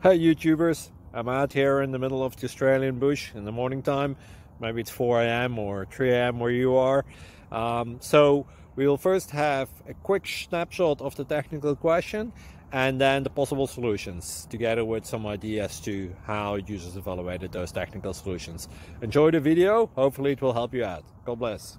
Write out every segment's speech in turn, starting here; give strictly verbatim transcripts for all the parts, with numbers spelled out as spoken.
Hey YouTubers, I'm out here in the middle of the Australian bush in the morning time. Maybe it's four A M or three A M where you are. Um, so we will first have a quick snapshot of the technical question and then the possible solutions, together with some ideas to how users evaluated those technical solutions. Enjoy the video, hopefully it will help you out. God bless.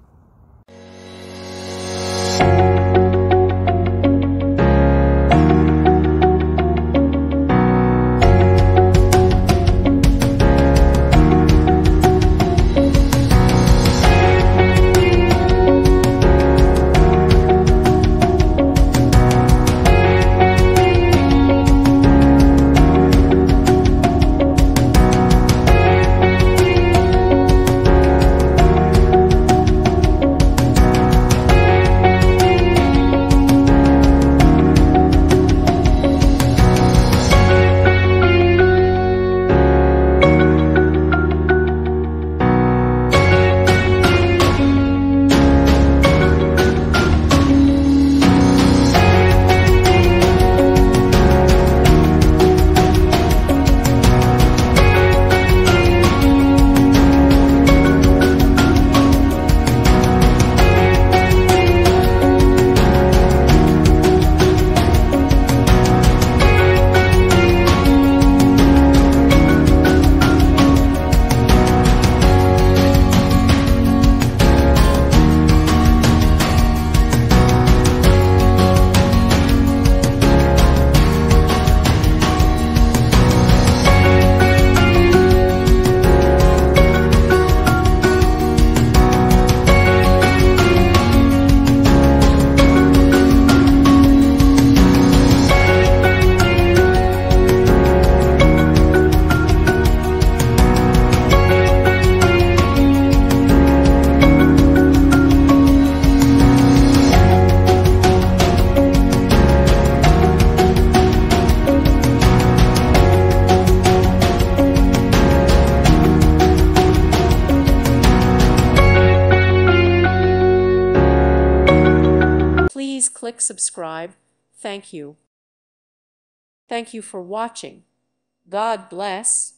Please click subscribe. Thank you. Thank you for watching. God bless.